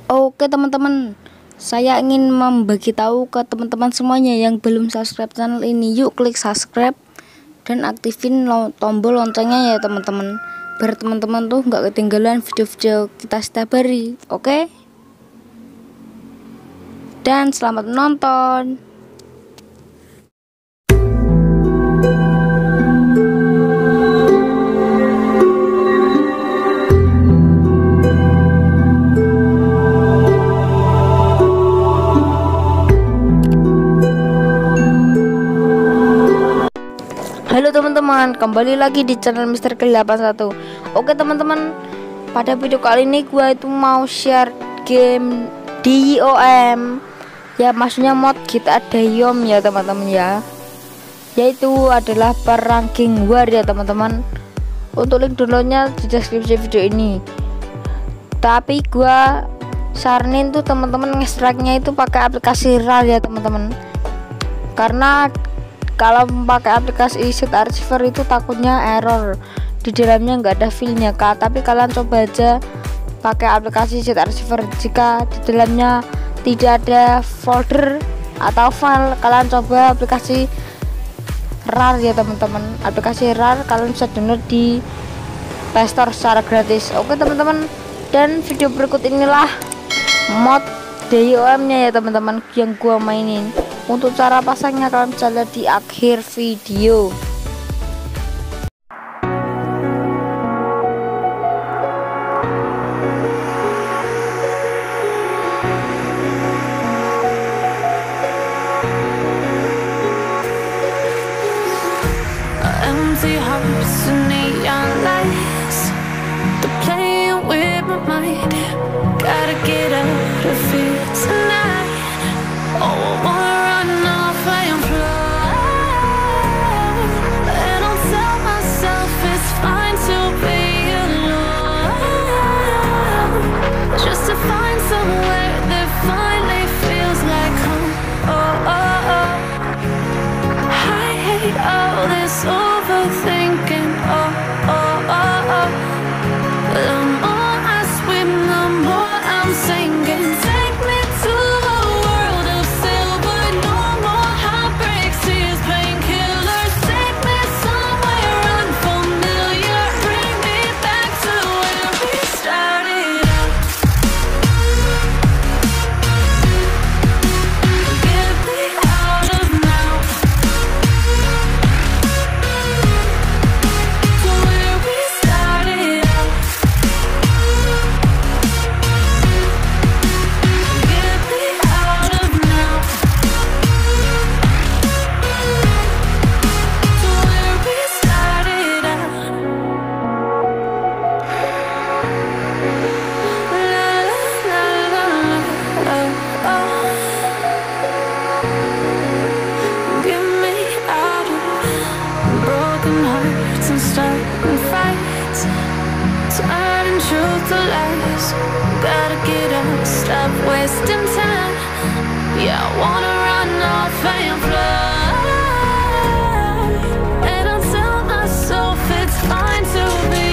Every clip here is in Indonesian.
Oke teman-teman, saya ingin membagi tahu ke teman-teman semuanya yang belum subscribe channel ini. Yuk klik subscribe dan aktifin tombol loncengnya ya teman-teman, biar teman-teman tuh nggak ketinggalan video-video kita setiap hari. Oke? Dan selamat menonton. Halo teman-teman, kembali lagi di channel Mister K81. Oke teman-teman, pada video kali ini gua itu mau share game DIOM. Ya maksudnya mod GTA DIOM ya teman-teman ya. Yaitu adalah per ranking war ya teman-teman. Untuk link downloadnya di deskripsi video ini. Tapi gua saranin tuh teman-teman nge-strike-nya itu pakai aplikasi RAR ya teman-teman. Karena kalau pakai aplikasi Cheat Archiver itu takutnya error, di dalamnya nggak ada filenya kak. Tapi kalian coba aja pakai aplikasi Cheat Archiver. Jika di dalamnya tidak ada folder atau file, kalian coba aplikasi RAR ya teman-teman. Aplikasi RAR kalian bisa download di Play Store secara gratis. Oke teman-teman, dan video berikut inilah mod DIOM nya ya teman-teman yang gua mainin. Untuk cara pasangnya kalian bisa lihat di akhir video. Empty hearts and neon lights, they're playing with my mind. Gotta get out of here tonight. Oh, I wanna run off and fly, and I'll tell myself it's fine to be alone, just to find somewhere that finally feels like home. Oh, oh, oh. I hate all this overthinking. Oh, oh, oh, oh. The more I swim, the more I'm sinking. Take me to a world of silver, no more heartbreaks, tears, painkillers. Take me somewhere unfamiliar, bring me back to where we started out. Get me out of now, to where we started out. Get me out of now, to where we started out. La la la la, oh. Get me out of broken hearts and starting fights, turning truth to lies. Gotta get up, stop wasting time. Yeah, I wanna run off and fly, and I'll tell myself it's fine to be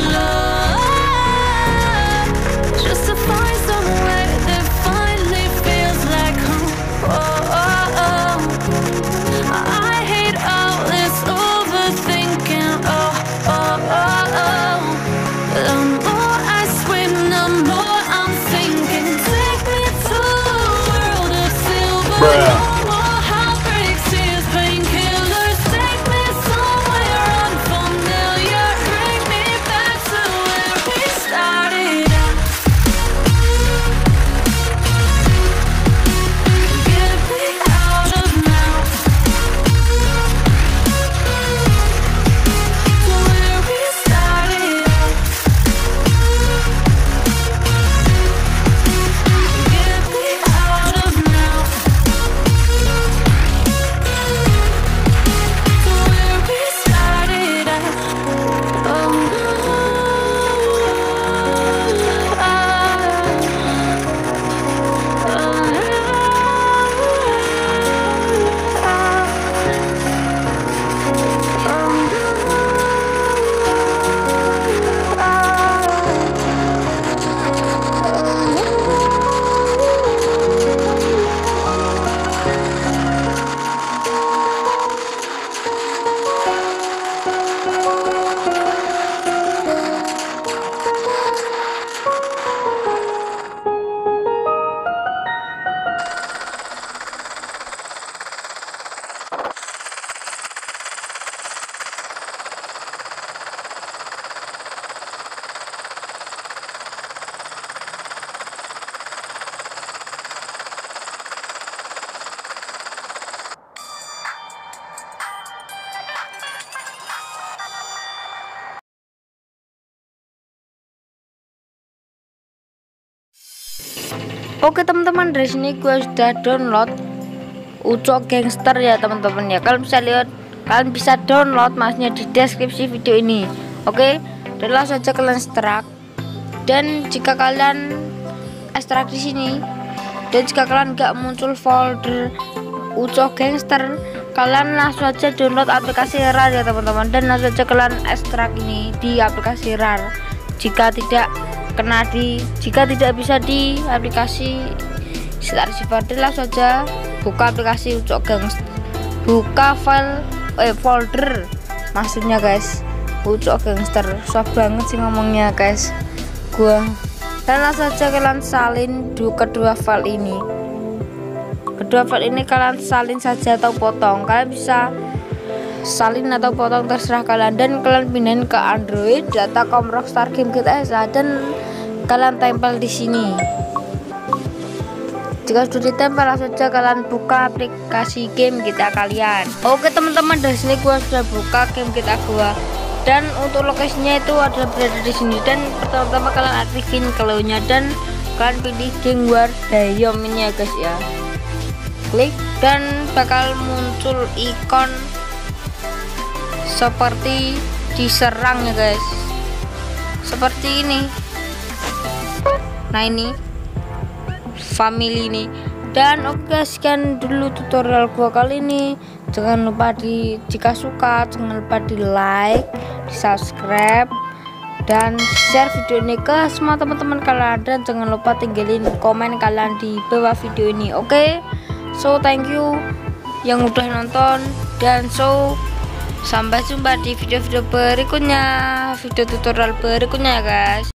alone, just to find somewhere that finally feels like home. Oh, oh, oh. I hate all this overthinking. Oh, oh, oh, oh. The more I swim, the more I'm sinking. Take me to a world of silver, no more heartbreaks, Oke teman-teman, dari sini gue sudah download Ucok Gangster ya teman-teman ya. Kalian bisa lihat, kalian bisa download masnya di deskripsi video ini. Oke, dan langsung saja kalian ekstrak. Dan jika kalian ekstrak di sini, dan jika kalian nggak muncul folder Ucok Gangster, kalian langsung saja download aplikasi RAR ya teman-teman, dan langsung saja kalian ekstrak ini di aplikasi RAR. Jika tidak bisa di aplikasi Star Cipher, langsung saja buka aplikasi Ucok Gangster, buka folder maksudnya guys, Ucok Gangster. Susah banget sih ngomongnya guys gua. Dan langsung saja kalian salin kedua file ini. Kalian salin saja atau potong, kalian bisa salin atau potong terserah kalian, dan kalian pindahin ke Android Datacom Rockstar Game Kit SA, dan kalian tempel di sini. Jika sudah ditempel, langsung saja kalian buka aplikasi game kita kalian. Oke teman-teman, dari sini gua sudah buka game kita gua, dan untuk lokasinya itu adalah berada di sini. Dan pertama-tama kalian aktifin clue-nya, dan kalian pilih Gang War Dayom ini ya guys ya. Klik dan bakal muncul ikon seperti diserang ya guys, seperti ini. Nah ini family ini. Dan oke guys, sekian dulu tutorial gua kali ini. Jangan lupa jika suka jangan lupa di like, di subscribe, dan share video ini ke semua teman-teman kalian, dan jangan lupa tinggalin komen kalian di bawah video ini. Oke, so thank you yang udah nonton, dan so sampai jumpa di video-video berikutnya, video tutorial berikutnya ya guys.